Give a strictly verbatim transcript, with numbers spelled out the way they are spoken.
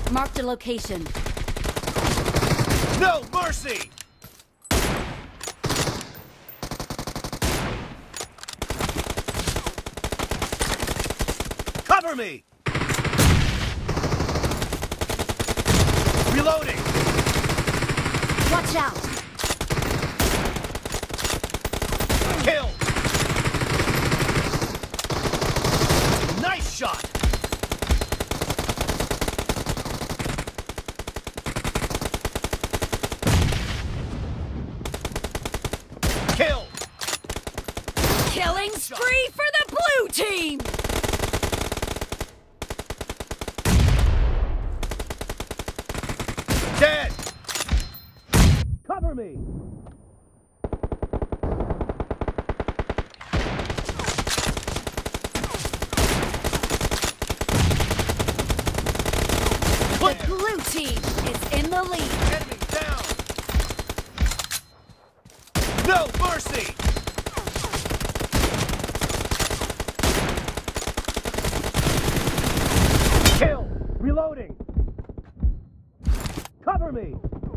Marked a location. No mercy! Cover me! Reloading! Watch out! Kill! Nice shot! Kill! Killing spree for the blue team! Dead! Cover me! The blue team is in the lead. Enemy down! No mercy! Kill! Reloading! Cover me!